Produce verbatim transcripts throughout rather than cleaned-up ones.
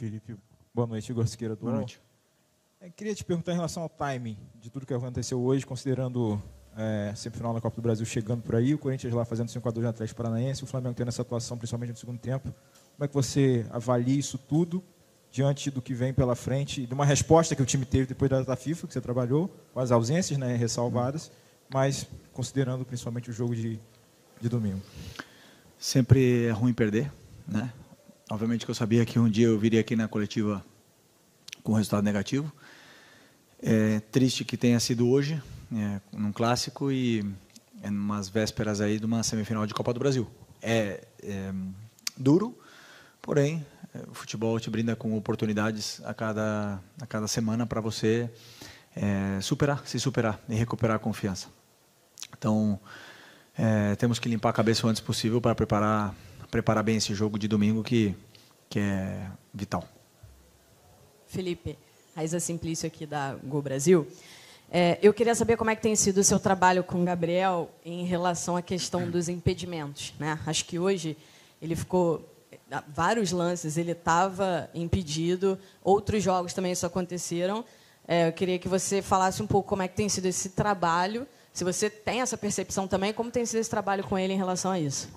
Felipe. Boa noite, Igor Siqueira do Boa noite. Eu queria te perguntar em relação ao timing de tudo que aconteceu hoje, considerando é, semifinal na Copa do Brasil chegando por aí, o Corinthians lá fazendo cinco a dois no Atlético Paranaense, o Flamengo tendo essa atuação, principalmente no segundo tempo. Como é que você avalia isso tudo diante do que vem pela frente e de uma resposta que o time teve depois da data FIFA, que você trabalhou, com as ausências, né, ressalvadas, mas considerando principalmente o jogo de, de domingo? Sempre é ruim perder, né? Obviamente que eu sabia que um dia eu viria aqui na coletiva com resultado negativo. É triste que tenha sido hoje, é, num clássico e em umas vésperas aí de uma semifinal de Copa do Brasil. É, é duro, porém, o futebol te brinda com oportunidades a cada, a cada semana para você é, superar, se superar e recuperar a confiança. Então, é, temos que limpar a cabeça o antes possível para preparar, preparar bem esse jogo de domingo que, que é vital. Felipe, Raíza Simplício aqui da Gol Brasil. É, eu queria saber como é que tem sido o seu trabalho com o Gabriel em relação à questão dos impedimentos, né? Acho que hoje ele ficou... vários lances ele estava impedido, outros jogos também isso aconteceram. É, eu queria que você falasse um pouco como é que tem sido esse trabalho, se você tem essa percepção também, como tem sido esse trabalho com ele em relação a isso.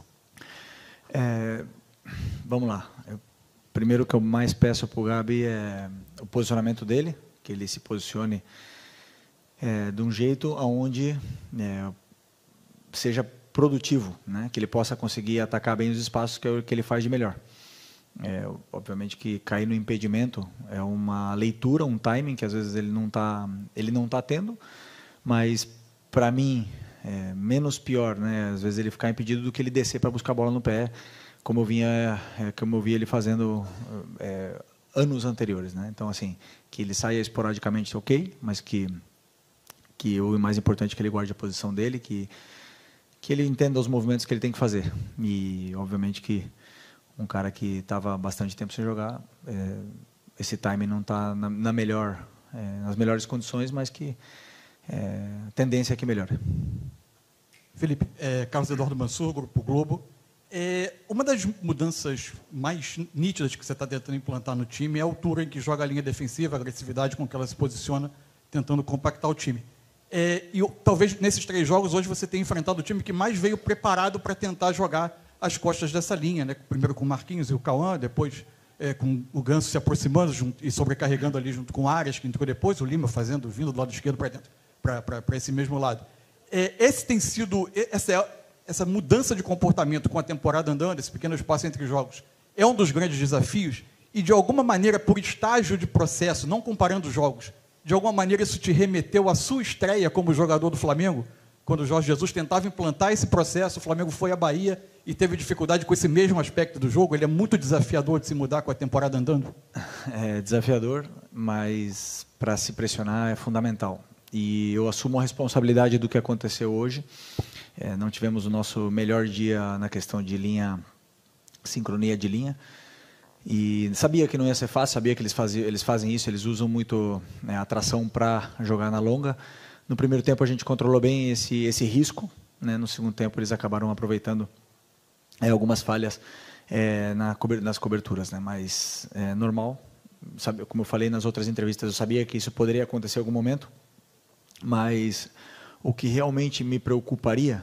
É, vamos lá. Eu, primeiro, o que eu mais peço para o Gabi é o posicionamento dele, que ele se posicione é, de um jeito onde é, seja produtivo, né? Que ele possa conseguir atacar bem os espaços que, é o que ele faz de melhor. É, obviamente que cair no impedimento é uma leitura, um timing que às vezes ele não está ele não tá tendo, mas para mim é menos pior, né? Às vezes ele ficar impedido do que ele descer para buscar a bola no pé, como eu vinha, é, como eu vi ele fazendo é, anos anteriores, né? Então assim, que ele saia esporadicamente, ok, mas que que o mais importante é que ele guarde a posição dele, que que ele entenda os movimentos que ele tem que fazer. E, obviamente, que um cara que estava bastante tempo sem jogar, é, esse time não está na, na melhor, é, nas melhores condições, mas que é, a tendência é que melhore. Felipe, é, Carlos Eduardo Mansur, Grupo Globo. É, uma das mudanças mais nítidas que você está tentando implantar no time é a altura em que joga a linha defensiva, a agressividade com que ela se posiciona, tentando compactar o time. É, e talvez nesses três jogos hoje você tenha enfrentado o time que mais veio preparado para tentar jogar as costas dessa linha, né? Primeiro com o Marquinhos e o Cauã, depois é, com o Ganso se aproximando junto, e sobrecarregando ali junto com o Arias, que entrou depois, o Lima fazendo, vindo do lado esquerdo para dentro, para esse mesmo lado. É, esse tem sido, essa, essa mudança de comportamento com a temporada andando, esse pequeno espaço entre jogos, é um dos grandes desafios e, de alguma maneira, por estágio de processo, não comparando jogos, de alguma maneira isso te remeteu à sua estreia como jogador do Flamengo? Quando o Jorge Jesus tentava implantar esse processo, o Flamengo foi à Bahia e teve dificuldade com esse mesmo aspecto do jogo. Ele é muito desafiador de se mudar com a temporada andando? É desafiador, mas para se pressionar é fundamental. E eu assumo a responsabilidade do que aconteceu hoje. É, não tivemos o nosso melhor dia na questão de linha, sincronia de linha. E sabia que não ia ser fácil, sabia que eles, faziam, eles fazem isso, eles usam muito, né, a tração para jogar na longa. No primeiro tempo a gente controlou bem esse, esse risco, né? No segundo tempo eles acabaram aproveitando é, algumas falhas é, na, nas coberturas, né? Mas é normal, sabe, como eu falei nas outras entrevistas, eu sabia que isso poderia acontecer em algum momento, mas o que realmente me preocuparia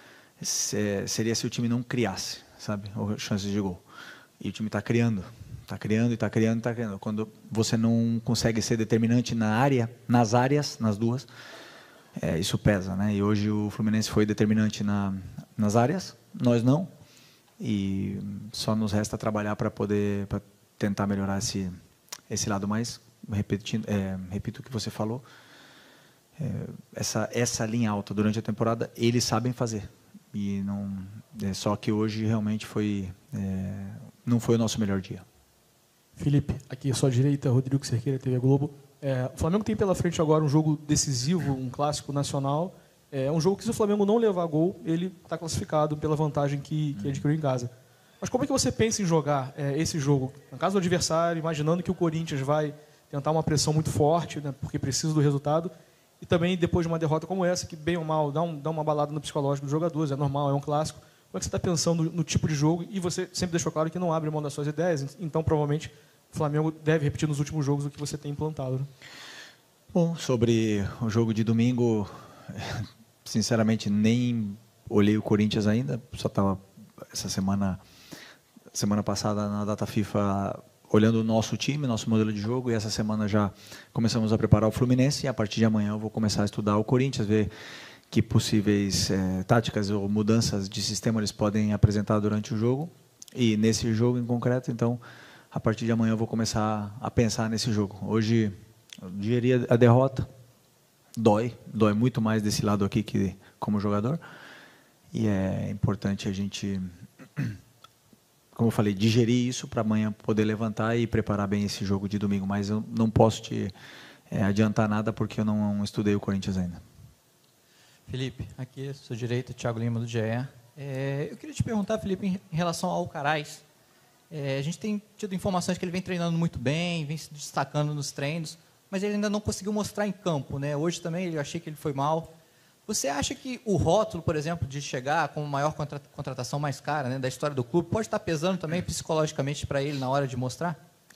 seria se o time não criasse, sabe, chances de gol. E o time está criando, está criando e está criando, está criando. Quando você não consegue ser determinante na área, nas áreas, nas duas, é, isso pesa, né? E hoje o Fluminense foi determinante na, nas áreas, nós não. E só nos resta trabalhar para poder pra tentar melhorar esse, esse lado mais. Repetindo, é, repito o que você falou. É, essa, essa linha alta durante a temporada, eles sabem fazer. E não, é, só que hoje realmente foi... É, não foi o nosso melhor dia. Felipe, aqui à sua direita, Rodrigo Cerqueira, T V Globo. É, o Flamengo tem pela frente agora um jogo decisivo, um clássico nacional. É um jogo que, se o Flamengo não levar gol, ele está classificado pela vantagem que, que adquiriu em casa. Mas como é que você pensa em jogar é, esse jogo? No caso do adversário, imaginando que o Corinthians vai tentar uma pressão muito forte, né, porque precisa do resultado, e também depois de uma derrota como essa, que bem ou mal dá, um, dá uma balada no psicológico dos jogadores, é normal, é um clássico. Como é que você está pensando no, no tipo de jogo? E você sempre deixou claro que não abre mão das suas ideias, então provavelmente o Flamengo deve repetir nos últimos jogos o que você tem implantado. Né? Bom, sobre o jogo de domingo, sinceramente nem olhei o Corinthians ainda, só estava essa semana, semana passada na data FIFA olhando o nosso time, nosso modelo de jogo, e essa semana já começamos a preparar o Fluminense, e a partir de amanhã eu vou começar a estudar o Corinthians, ver que possíveis é, táticas ou mudanças de sistema eles podem apresentar durante o jogo, e nesse jogo em concreto, então, a partir de amanhã eu vou começar a pensar nesse jogo. Hoje, eu digeria a derrota, dói, dói muito mais desse lado aqui que como jogador, e é importante a gente, como eu falei, digerir isso para amanhã poder levantar e preparar bem esse jogo de domingo, mas eu não posso te é, adiantar nada porque eu não estudei o Corinthians ainda. Felipe, aqui à sua direita, Thiago Lima, do G E. É, eu queria te perguntar, Felipe, em relação ao Alcaraz. É, a gente tem tido informações que ele vem treinando muito bem, vem se destacando nos treinos, mas ele ainda não conseguiu mostrar em campo, né? Hoje também eu achei que ele foi mal. Você acha que o rótulo, por exemplo, de chegar com a maior contratação mais cara, né, da história do clube, pode estar pesando também psicologicamente para ele na hora de mostrar?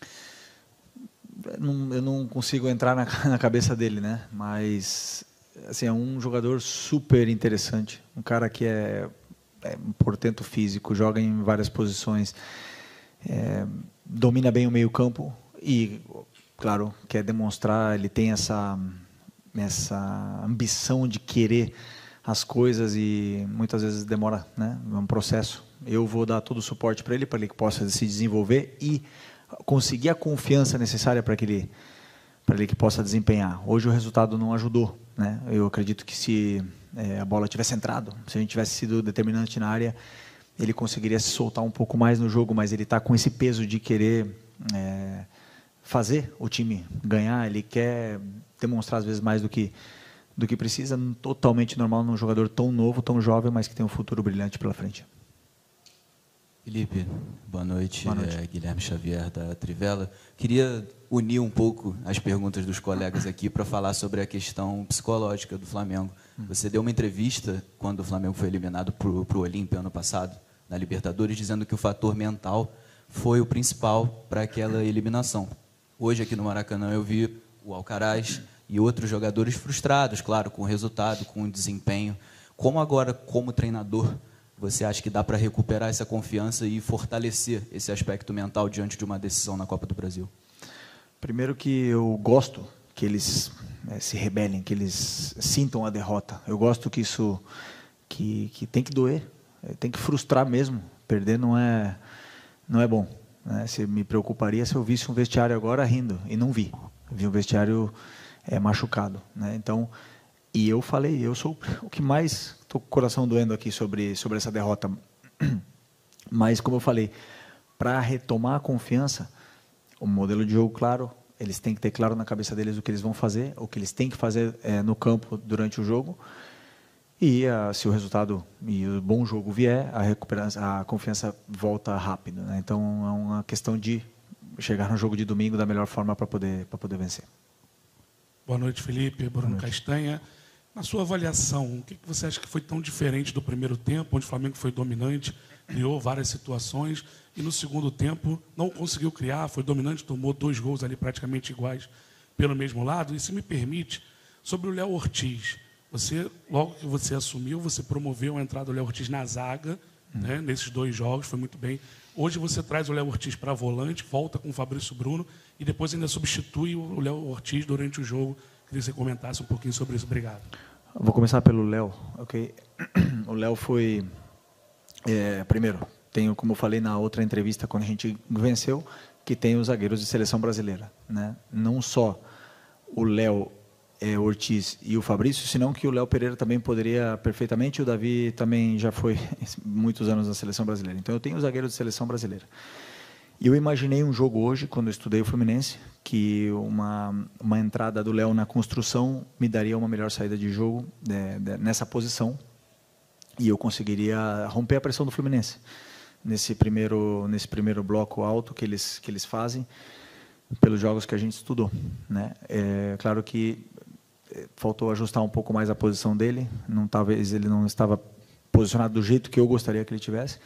Não, eu não consigo entrar na, na cabeça dele, né? Mas assim, é um jogador super interessante, um cara que é, é um portento físico, joga em várias posições, é, domina bem o meio-campo e, claro, quer demonstrar, ele tem essa essa ambição de querer as coisas e muitas vezes demora, né? É um processo. Eu vou dar todo o suporte para ele, para ele que possa se desenvolver e conseguir a confiança necessária para que ele para ele que possa desempenhar. Hoje o resultado não ajudou, né? Eu acredito que se é, a bola tivesse entrado, se a gente tivesse sido determinante na área, ele conseguiria se soltar um pouco mais no jogo, mas ele está com esse peso de querer é, fazer o time ganhar, ele quer demonstrar às vezes mais do que do que precisa, totalmente normal num jogador tão novo, tão jovem, mas que tem um futuro brilhante pela frente. Felipe, boa noite. Boa noite. É Guilherme Xavier da Trivela. Queria unir um pouco as perguntas dos colegas aqui para falar sobre a questão psicológica do Flamengo. Você deu uma entrevista quando o Flamengo foi eliminado para o Olímpia ano passado, na Libertadores, dizendo que o fator mental foi o principal para aquela eliminação. Hoje aqui no Maracanã eu vi o Alcaraz e outros jogadores frustrados, claro, com o resultado, com o desempenho. Como agora, como treinador, você acha que dá para recuperar essa confiança e fortalecer esse aspecto mental diante de uma decisão na Copa do Brasil? Primeiro que eu gosto que eles é, se rebelem, que eles sintam a derrota. Eu gosto que isso que, que tem que doer, tem que frustrar mesmo. Perder não é, não é bom. Né? Se me preocuparia se eu visse um vestiário agora rindo, e não vi. Vi um vestiário é, machucado. Né? Então, e eu falei, eu sou o que mais estou com o coração doendo aqui sobre, sobre essa derrota. Mas, como eu falei, para retomar a confiança, o modelo de jogo claro, eles têm que ter claro na cabeça deles o que eles vão fazer, o que eles têm que fazer é, no campo durante o jogo. E a, se o resultado e o bom jogo vier, a, recuperação, a confiança volta rápido. Né? Então, é uma questão de chegar no jogo de domingo da melhor forma para poder, para poder vencer. Boa noite, Felipe. Bruno noite. Castanha. Na sua avaliação, o que você acha que foi tão diferente do primeiro tempo, onde o Flamengo foi dominante, criou várias situações, e no segundo tempo não conseguiu criar, foi dominante, tomou dois gols ali praticamente iguais pelo mesmo lado? E se me permite, sobre o Léo Ortiz, você, logo que você assumiu, você promoveu a entrada do Léo Ortiz na zaga, hum. né, nesses dois jogos, foi muito bem. Hoje você traz o Léo Ortiz para volante, volta com o Fabrício Bruno, e depois ainda substitui o Léo Ortiz durante o jogo. Queria que você comentasse um pouquinho sobre isso. Obrigado. Vou começar pelo Léo. Okay. O Léo foi... É, primeiro, tenho, como eu falei na outra entrevista, quando a gente venceu, que tem os zagueiros de seleção brasileira. Né? Não só o Léo é, Ortiz e o Fabrício, senão que o Léo Pereira também poderia perfeitamente, e o Davi também já foi muitos anos na seleção brasileira. Então eu tenho os zagueiros de seleção brasileira. E eu imaginei um jogo hoje, quando eu estudei o Fluminense, que uma, uma entrada do Léo na construção me daria uma melhor saída de jogo de, de, nessa posição, e eu conseguiria romper a pressão do Fluminense nesse primeiro, nesse primeiro bloco alto que eles, que eles fazem, pelos jogos que a gente estudou. Né? É claro que faltou ajustar um pouco mais a posição dele, não, talvez ele não estava posicionado do jeito que eu gostaria que ele tivesse,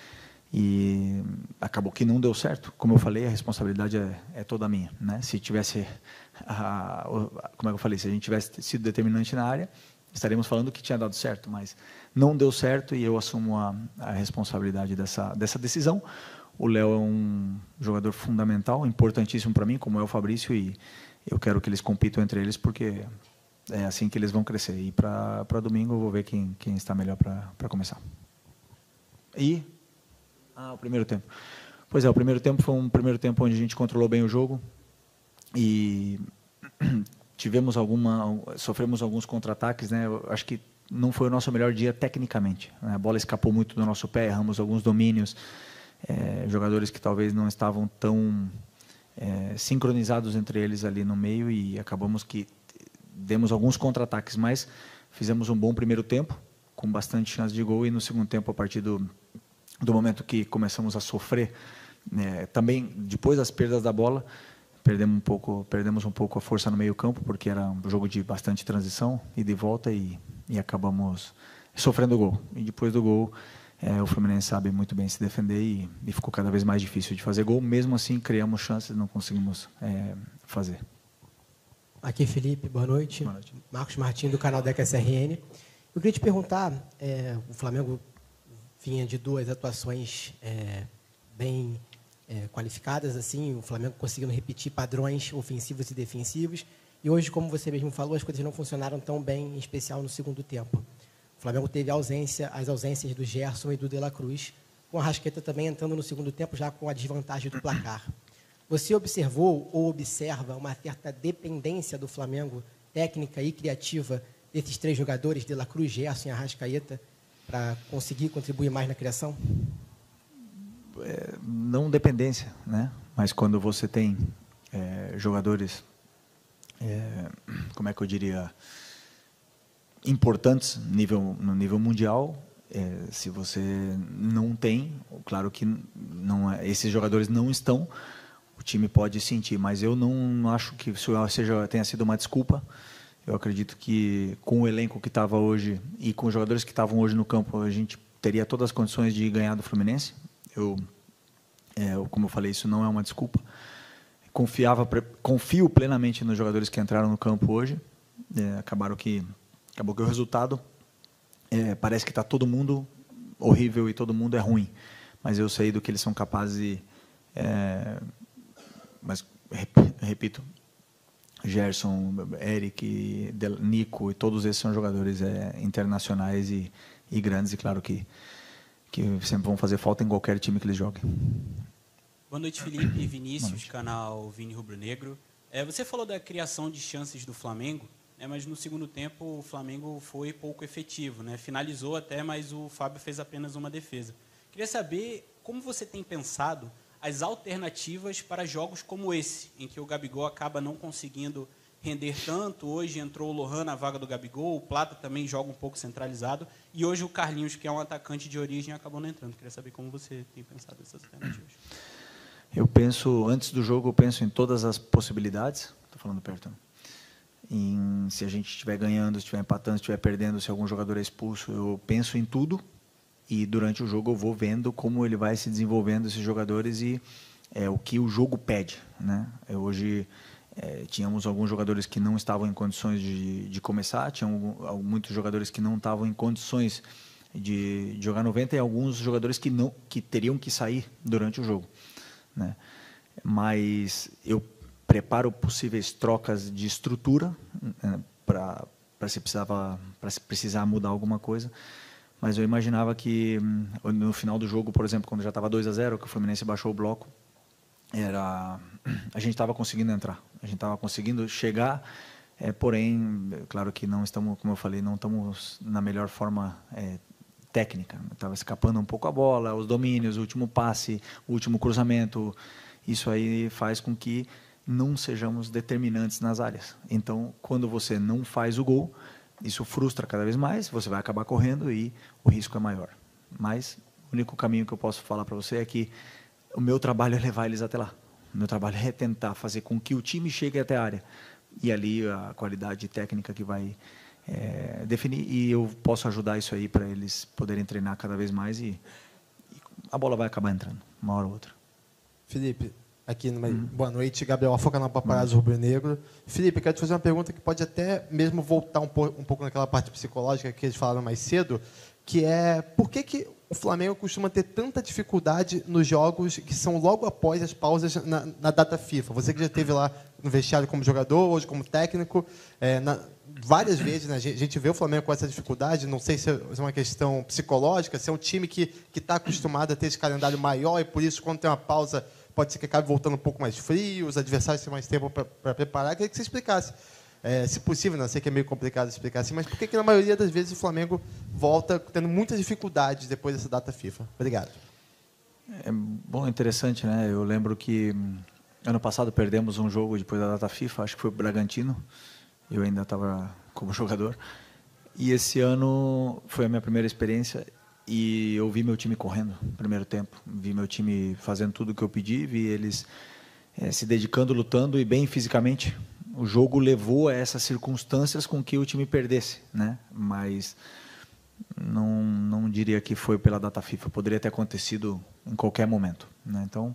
e acabou que não deu certo. Como eu falei, a responsabilidade é, é toda minha, né? Se tivesse, a, como é que eu falei, se a gente tivesse sido determinante na área, estaríamos falando que tinha dado certo, mas não deu certo e eu assumo a, a responsabilidade dessa, dessa decisão. O Léo é um jogador fundamental, importantíssimo para mim, como é o Fabrício, e eu quero que eles compitam entre eles, porque é assim que eles vão crescer. E para domingo eu vou ver quem, quem está melhor para começar. E... Ah, o primeiro tempo. Pois é, o primeiro tempo foi um primeiro tempo onde a gente controlou bem o jogo e tivemos alguma, sofremos alguns contra-ataques, né? Eu acho que não foi o nosso melhor dia tecnicamente, né? A bola escapou muito do nosso pé, erramos alguns domínios, é, jogadores que talvez não estavam tão é, sincronizados entre eles ali no meio e acabamos que demos alguns contra-ataques, mas fizemos um bom primeiro tempo com bastante chance de gol e no segundo tempo, a partir do do momento que começamos a sofrer, né, também depois das perdas da bola, perdemos um pouco, perdemos um pouco a força no meio campo, porque era um jogo de bastante transição e de volta e, e acabamos sofrendo o gol. E depois do gol, é, o Fluminense sabe muito bem se defender e, e ficou cada vez mais difícil de fazer gol. Mesmo assim, criamos chances, não conseguimos é, fazer. Aqui, Felipe, boa noite. Boa noite. Marcos Martins, do canal D E C S R N. Eu queria te perguntar, é, o Flamengo vinha de duas atuações é, bem é, qualificadas, assim, o Flamengo conseguindo repetir padrões ofensivos e defensivos, e hoje, como você mesmo falou, as coisas não funcionaram tão bem, em especial no segundo tempo. O Flamengo teve ausência, as ausências do Gerson e do De La Cruz, com a Arrascaeta também entrando no segundo tempo, já com a desvantagem do placar. Você observou ou observa uma certa dependência do Flamengo, técnica e criativa, desses três jogadores, De La Cruz, Gerson e Arrascaeta, para conseguir contribuir mais na criação? É, não dependência, né? Mas quando você tem é, jogadores, é, como é que eu diria, importantes nível, no nível mundial, é, se você não tem, claro que não é, esses jogadores não estão, o time pode sentir, mas eu não acho que isso seja, tenha sido uma desculpa. Eu acredito que com o elenco que estava hoje e com os jogadores que estavam hoje no campo, a gente teria todas as condições de ganhar do Fluminense. Eu, é, como eu falei, isso não é uma desculpa. Confiava, confio plenamente nos jogadores que entraram no campo hoje. É, acabaram que, acabou que o resultado é, parece que está todo mundo horrível e todo mundo é ruim. Mas eu sei do que eles são capazes de... É, mas, repito, Gerson, Eric, Nico, e todos esses são jogadores é, internacionais e, e grandes, e claro que, que sempre vão fazer falta em qualquer time que eles joguem. Boa noite, Felipe. Vinícius, noite. Canal Vini Rubro Negro. É, você falou da criação de chances do Flamengo, né, mas no segundo tempo o Flamengo foi pouco efetivo, né? Finalizou até, mas o Fábio fez apenas uma defesa. Queria saber como você tem pensado as alternativas para jogos como esse, em que o Gabigol acaba não conseguindo render tanto. Hoje entrou o Lohan na vaga do Gabigol, o Plata também joga um pouco centralizado, e hoje o Carlinhos, que é um atacante de origem, acabou não entrando. Queria saber como você tem pensado essas alternativas. Eu penso, antes do jogo, eu penso em todas as possibilidades. Estou falando perto. Em, se a gente estiver ganhando, se estiver empatando, se estiver perdendo, se algum jogador é expulso, eu penso em tudo. E durante o jogo eu vou vendo como ele vai se desenvolvendo, esses jogadores, e é, o que o jogo pede, né? Eu, hoje é, tínhamos alguns jogadores que não estavam em condições de, de começar, tinham muitos jogadores que não estavam em condições de, de jogar noventa e alguns jogadores que, não, que teriam que sair durante o jogo, né? Mas eu preparo possíveis trocas de estrutura, né, para se precisava, para se precisar mudar alguma coisa. Mas eu imaginava que no final do jogo, por exemplo, quando já estava dois a zero, que o Fluminense baixou o bloco, era, a gente estava conseguindo entrar, a gente estava conseguindo chegar, é, porém, claro que não estamos, como eu falei, não estamos na melhor forma é, técnica. Estava escapando um pouco a bola, os domínios, o último passe, o último cruzamento. Isso aí faz com que não sejamos determinantes nas áreas. Então, quando você não faz o gol, isso frustra cada vez mais, você vai acabar correndo e o risco é maior. Mas o único caminho que eu posso falar para você é que o meu trabalho é levar eles até lá. O meu trabalho é tentar fazer com que o time chegue até a área. E ali a qualidade técnica que vai é, definir. E eu posso ajudar isso aí para eles poderem treinar cada vez mais e, e a bola vai acabar entrando, uma hora ou outra. Felipe, aqui numa... Uhum. Boa noite, Gabriel Afoca na Paparazzo Rubro Negro. Felipe, eu quero te fazer uma pergunta que pode até mesmo voltar um, po um pouco naquela parte psicológica que eles falaram mais cedo, que é por que, que o Flamengo costuma ter tanta dificuldade nos jogos que são logo após as pausas na, na data FIFA? Você que já esteve lá no vestiário como jogador, hoje como técnico, é, na, várias vezes, né, a gente vê o Flamengo com essa dificuldade, não sei se é uma questão psicológica, se é um time que está acostumado a ter esse calendário maior e por isso, quando tem uma pausa, pode ser que acabe voltando um pouco mais frio, os adversários têm mais tempo para preparar. Eu queria que você explicasse, é, se possível, não sei que é meio complicado explicar assim, mas por que, que na maioria das vezes o Flamengo volta tendo muitas dificuldades depois dessa data FIFA? Obrigado. É bom, interessante, né? Eu lembro que ano passado perdemos um jogo depois da data FIFA, acho que foi o Bragantino, eu ainda estava como jogador, e esse ano foi a minha primeira experiência e eu vi meu time correndo no primeiro tempo, vi meu time fazendo tudo o que eu pedi, vi eles é, se dedicando, lutando e bem fisicamente. O jogo levou a essas circunstâncias com que o time perdesse, né? Mas não, não diria que foi pela data FIFA, poderia ter acontecido em qualquer momento, né? Então,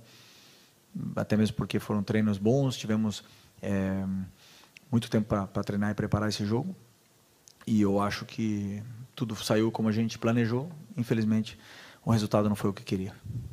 até mesmo porque foram treinos bons, tivemos é, muito tempo para treinar e preparar esse jogo, e eu acho que tudo saiu como a gente planejou. Infelizmente, o resultado não foi o que queria.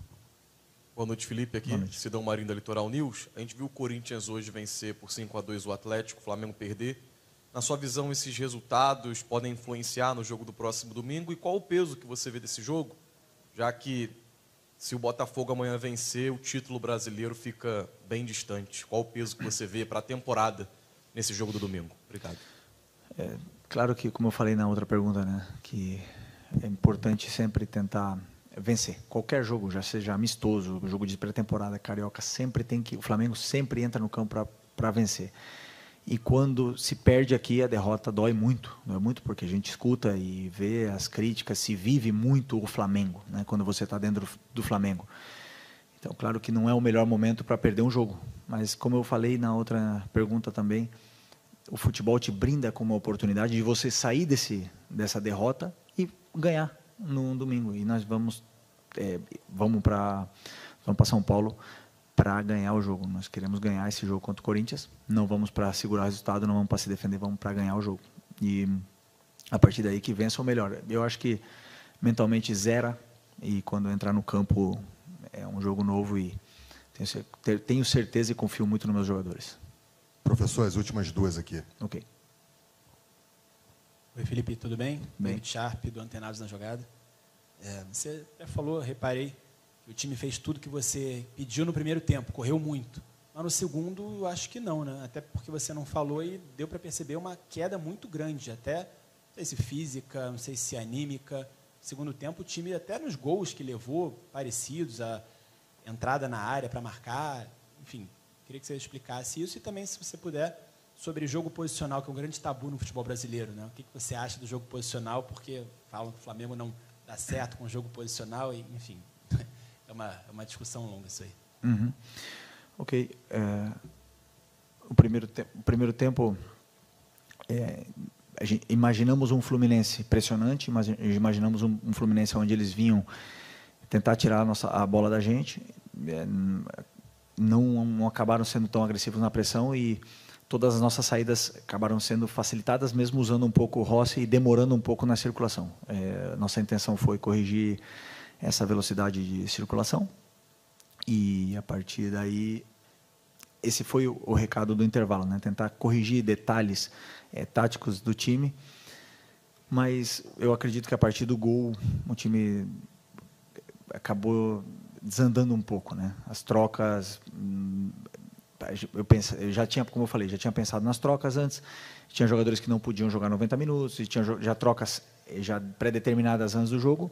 Boa noite, Felipe. Aqui, Sidão Marinho da Litoral News. A gente viu o Corinthians hoje vencer por cinco a dois o Atlético, o Flamengo perder. Na sua visão, esses resultados podem influenciar no jogo do próximo domingo? E qual o peso que você vê desse jogo? Já que, se o Botafogo amanhã vencer, o título brasileiro fica bem distante. Qual o peso que você vê para a temporada nesse jogo do domingo? Obrigado. É, claro que, como eu falei na outra pergunta, né, que é importante sempre tentar vencer. Qualquer jogo, já seja amistoso, jogo de pré-temporada, carioca, sempre tem que, o Flamengo sempre entra no campo para vencer. E quando se perde aqui, a derrota dói muito, dói muito porque a gente escuta e vê as críticas, se vive muito o Flamengo, né, quando você está dentro do Flamengo. Então, claro que não é o melhor momento para perder um jogo, mas como eu falei na outra pergunta também, o futebol te brinda com uma oportunidade de você sair desse, dessa derrota e ganhar no domingo. E nós vamos, é, vamos para vamos para São Paulo para ganhar o jogo. Nós queremos ganhar esse jogo contra o Corinthians. Não vamos para segurar o resultado, não vamos para se defender, vamos para ganhar o jogo. E a partir daí que vença o melhor. Eu acho que mentalmente zera e quando entrar no campo é um jogo novo e tenho, tenho certeza e confio muito nos meus jogadores. Professor, as últimas duas aqui. Ok. Oi, Felipe, tudo bem? Bem. David Sharp, do Antenados na Jogada. É, você até falou, reparei, que o time fez tudo que você pediu no primeiro tempo, correu muito. Mas no segundo, eu acho que não, né? Até porque você não falou e deu para perceber uma queda muito grande, até, não sei se física, não sei se anímica. Segundo tempo, o time, até nos gols que levou, parecidos, a entrada na área para marcar, enfim, queria que você explicasse isso e também, se você puder, sobre jogo posicional, que é um grande tabu no futebol brasileiro, né? O que você acha do jogo posicional, porque falam que o Flamengo não dá certo com o jogo posicional, e, enfim, é uma, é uma discussão longa isso aí. Uhum. Ok. É, o, primeiro te o primeiro tempo, é, a gente, imaginamos um Fluminense pressionante, imaginamos um, um Fluminense onde eles vinham tentar tirar a, nossa, a bola da gente, é, não, não acabaram sendo tão agressivos na pressão e todas as nossas saídas acabaram sendo facilitadas, mesmo usando um pouco o Rossi e demorando um pouco na circulação. É, nossa intenção foi corrigir essa velocidade de circulação e, a partir daí, esse foi o, o recado do intervalo, né? Tentar corrigir detalhes é, táticos do time, mas eu acredito que, a partir do gol, o time acabou desandando um pouco, né? As trocas... Eu, pense, eu já tinha, como eu falei, já tinha pensado nas trocas antes, tinha jogadores que não podiam jogar noventa minutos, e tinha já trocas já pré-determinadas antes do jogo,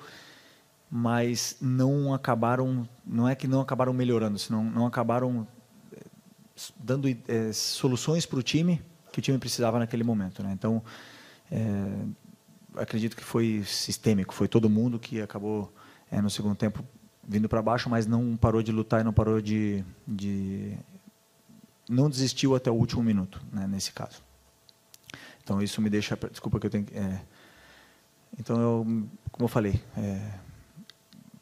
mas não acabaram, não é que não acabaram melhorando, senão não acabaram dando é, soluções para o time que o time precisava naquele momento, né? Então, é, acredito que foi sistêmico, foi todo mundo que acabou é, no segundo tempo vindo para baixo, mas não parou de lutar e não parou de, de não desistiu até o último minuto, né, nesse caso. Então isso me deixa, desculpa que eu tenho, é, então eu, como eu falei, é,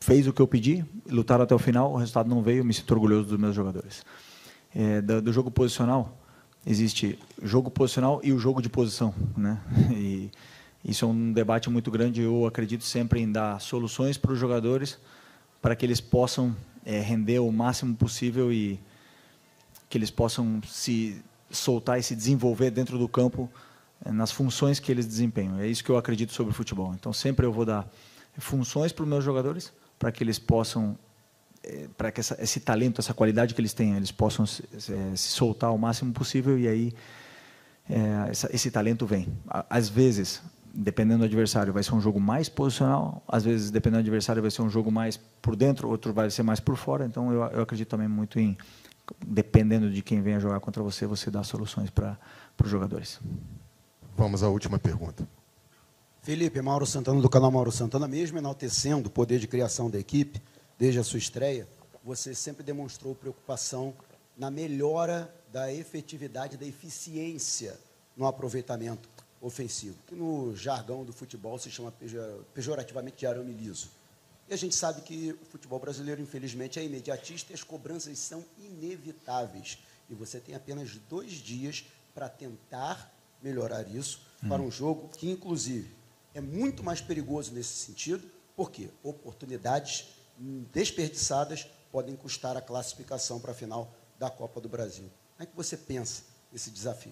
fez o que eu pedi, lutaram até o final, o resultado não veio, eu me sinto orgulhoso dos meus jogadores. É, do, do jogo posicional, existe jogo posicional e o jogo de posição, né? E isso é um debate muito grande. Eu acredito sempre em dar soluções para os jogadores para que eles possam é, render o máximo possível e que eles possam se soltar e se desenvolver dentro do campo é, nas funções que eles desempenham. É isso que eu acredito sobre o futebol. Então, sempre eu vou dar funções para os meus jogadores para que eles possam, é, para que essa, esse talento, essa qualidade que eles têm, eles possam se, é, se soltar o máximo possível e aí é, essa, esse talento vem. Às vezes, dependendo do adversário, vai ser um jogo mais posicional, às vezes, dependendo do adversário, vai ser um jogo mais por dentro, outro vai ser mais por fora. Então, eu, eu acredito também muito em, dependendo de quem venha jogar contra você, você dá soluções para os jogadores. Vamos à última pergunta. Felipe, Mauro Santana, do canal Mauro Santana, mesmo enaltecendo o poder de criação da equipe, desde a sua estreia, você sempre demonstrou preocupação na melhora da efetividade, da eficiência no aproveitamento ofensivo, que no jargão do futebol se chama pejorativamente de arame liso. E a gente sabe que o futebol brasileiro, infelizmente, é imediatista e as cobranças são inevitáveis. E você tem apenas dois dias para tentar melhorar isso hum. para um jogo que, inclusive, é muito mais perigoso nesse sentido, porque oportunidades desperdiçadas podem custar a classificação para a final da Copa do Brasil. Como é que você pensa nesse desafio?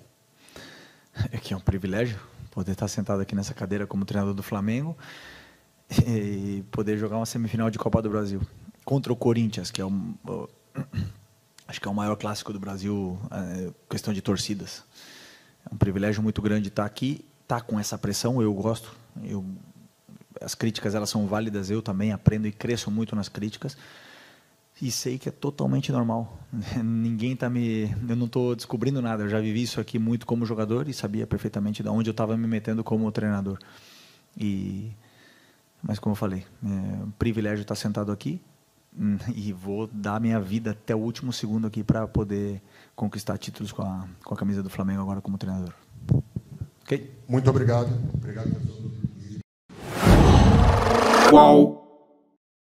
É que é um privilégio poder estar sentado aqui nessa cadeira como treinador do Flamengo e poder jogar uma semifinal de Copa do Brasil contra o Corinthians, que é um, acho que é o maior clássico do Brasil, é, questão de torcidas. É um privilégio muito grande estar aqui, estar com essa pressão. Eu gosto, eu, as críticas elas são válidas, eu também aprendo e cresço muito nas críticas. E sei que é totalmente normal. Ninguém está me... Eu não estou descobrindo nada. Eu já vivi isso aqui muito como jogador e sabia perfeitamente de onde eu estava me metendo como treinador. E... Mas, como eu falei, é um privilégio estar sentado aqui e vou dar minha vida até o último segundo aqui para poder conquistar títulos com a, com a camisa do Flamengo agora como treinador. Ok? Muito obrigado. Obrigado, pessoal. Qual?